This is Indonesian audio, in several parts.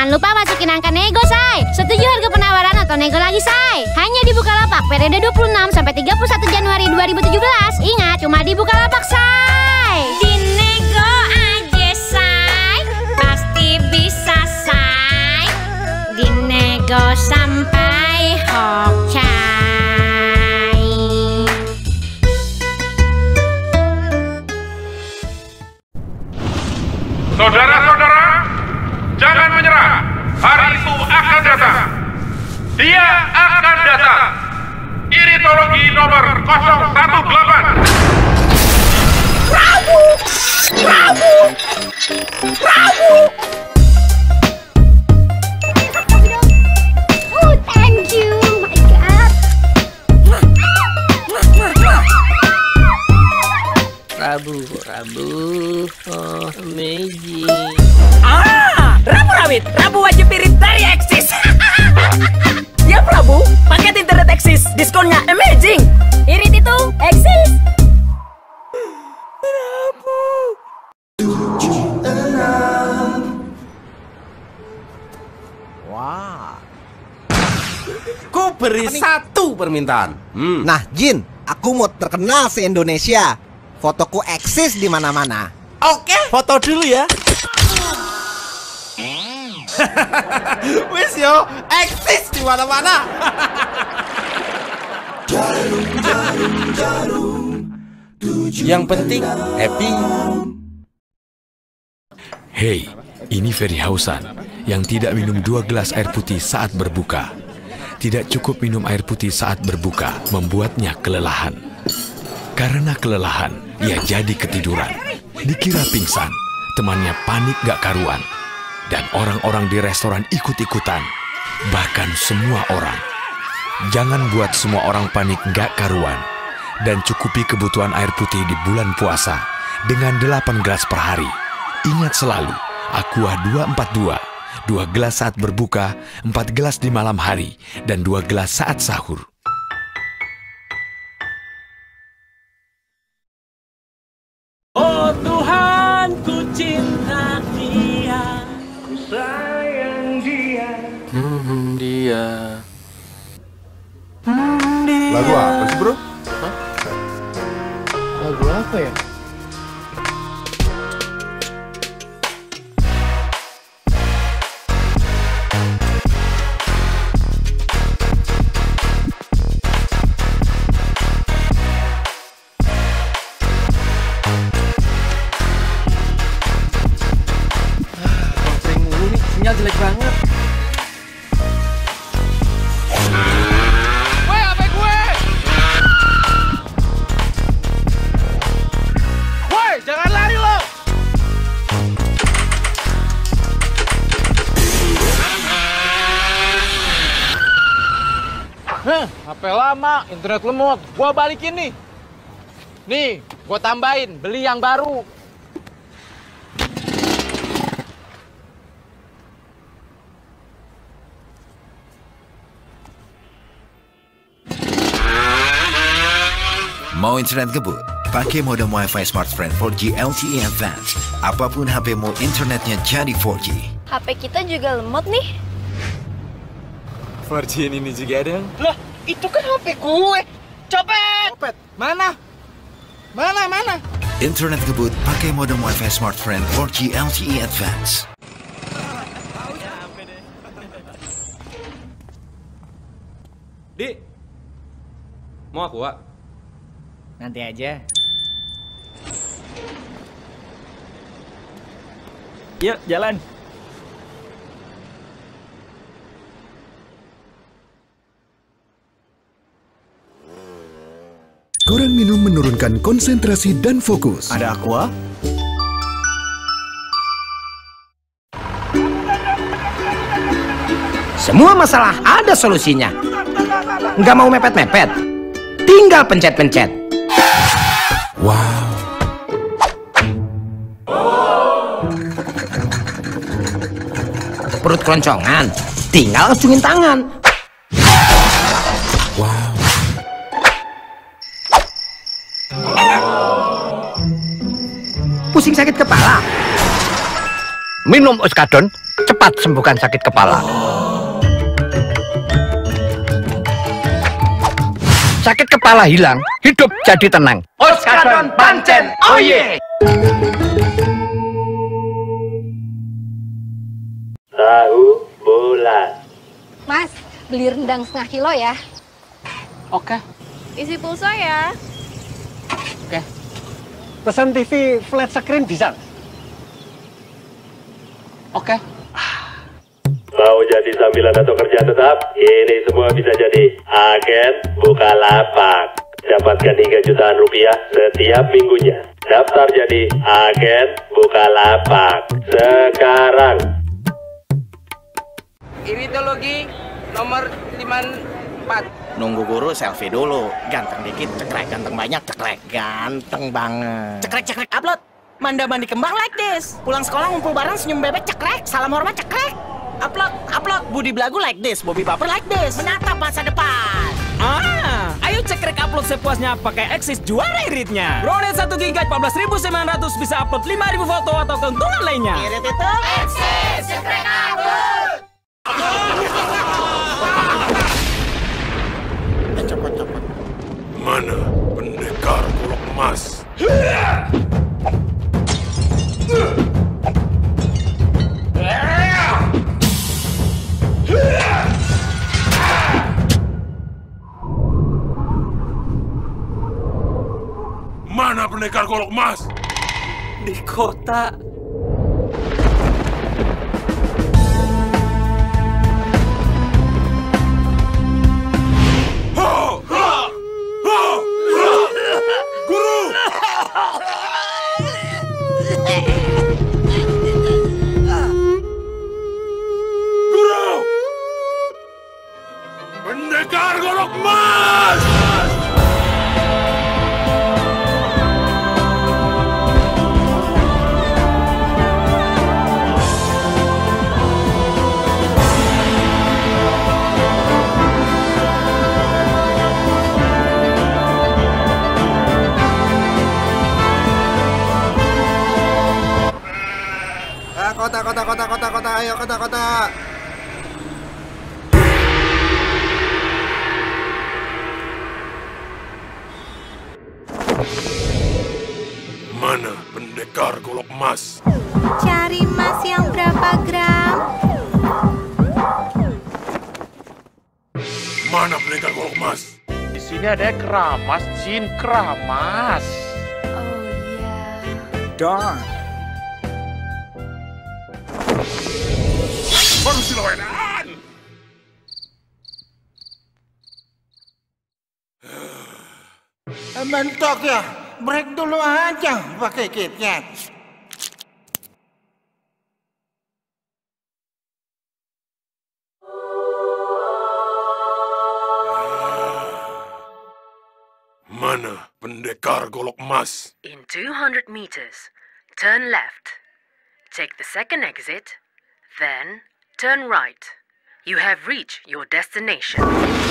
Jangan lupa masukin angka nego, say. Setuju harga penawaran atau nego lagi, say? Hanya di Bukalapak periode 26 sampai 31 Januari 2017. Ingat, cuma di Bukalapak, say. Di nego aja, say. Pasti bisa, say. Di nego sampai hokai. Saudara-saudara, jangan menyerah. Hari itu akan datang. Dia akan datang. Iritologi nomor 018. Prabu! Prabu! Prabu! Oh, thank you. My God. Rabu, oh, amazing. Rabu rawit, Rabu wajib irit dari Axis. Ya Prabu, paket internet Axis, diskonnya amazing. Irit itu Axis. Rabu. Wah. Ku beri satu permintaan. Nah, Jin, aku mau terkenal se-Indonesia. Fotoku eksis di mana-mana. Oke, foto dulu ya. Wis yo, eksis di mana-mana. Yang penting happy. Hey, ini Ferry Hausan yang tidak minum 2 gelas air putih saat berbuka. Tidak cukup minum air putih saat berbuka, membuatnya kelelahan. Karena kelelahan, ia jadi ketiduran. Dikira pingsan, temannya panik gak karuan. Dan orang-orang di restoran ikut-ikutan. Bahkan semua orang. Jangan buat semua orang panik gak karuan. Dan cukupi kebutuhan air putih di bulan puasa dengan 8 gelas per hari. Ingat selalu, Aqua 242. 2 gelas saat berbuka, 4 gelas di malam hari, dan 2 gelas saat sahur. Oh Tuhan, ku cinta dia, ku sayang dia. Dia. Lagu apa sih, bro? Lagu apa ya? Sinyal jelek banget. Weh, apa gue? Woi, jangan lari lo. HP lama, internet lemot. Gua balikin nih. Nih, gua tambahin, beli yang baru. Mau internet ngebut? Pakai modem Wi-Fi Smartfren 4G LTE Advanced. Apapun HPmu, internetnya jadi 4G. HP kita juga lemot nih. 4G ini juga ada. Lah, itu kan HP gue. Copet. Mana? Mana? Internet ngebut pakai modem Wi-Fi Smartfren 4G LTE Advanced. Di, mau aku, Wak? Nanti aja. Yuk, jalan. Kurang minum menurunkan konsentrasi dan fokus. Ada Aqua? Semua masalah ada solusinya. Nggak mau mepet-mepet? Tinggal pencet-pencet. Wow. Perut keloncongan? Tinggal acungin tangan. Wow. Pusing sakit kepala? Minum Oskadon, cepat cepat sembuhkan sakit kepala. Sakit kepala hilang, hidup jadi tenang. Oskadon pancen, oh ye. Tahu bulat. Mas, beli rendang setengah kilo ya. Oke. Isi pulsa ya. Oke. Pesan TV flat screen bisa? Oke. Mau jadi sambilan atau kerja tetap? Ini semua bisa jadi agen Bukalapak. Dapatkan hingga jutaan rupiah setiap minggunya. Daftar jadi agen Bukalapak sekarang. Iritologi nomor 54. Nunggu guru selfie dulu. Ganteng dikit, cekrek. Ganteng banyak, cekrek. Ganteng banget. Cekrek upload. Manda-mandi kembang like this. Pulang sekolah ngumpul bareng senyum bebek cekrek. Salam hormat cekrek. Upload. Budi Belagu like this. Bobby Baper like this. Menatap masa depan. Ayo cekrek upload sepuasnya pakai Axis juara iritnya. Brownet 1 GB 14.900 bisa upload 5.000 foto atau keuntungan lainnya. Irit itu Axis cekrek upload. Cepat. Mana pendekar golok emas? Mana pendekar golok emas? Di kota. Guru! Guru! Pendekar golok emas! Kota, ayo kota. Mana pendekar golok emas? Cari emas yang berapa gram? Mana pendekar golok emas? Di sini ada keramas, Jin keramas. Oh iya. Darn. Baru silawenan. Mentok ya, break dulu aja pakai KitKat. Mana pendekar golok emas? In 200 meters, turn left. Take the second exit, then turn right. You have reached your destination.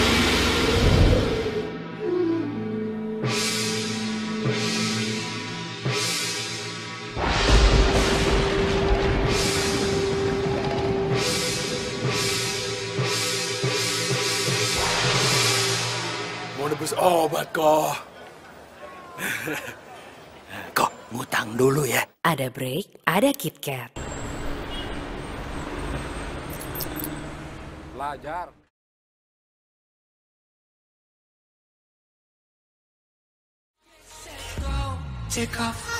Mau nebus obat kok. Kok ngutang dulu ya. Ada break, ada KitKat. Belajar. Take off.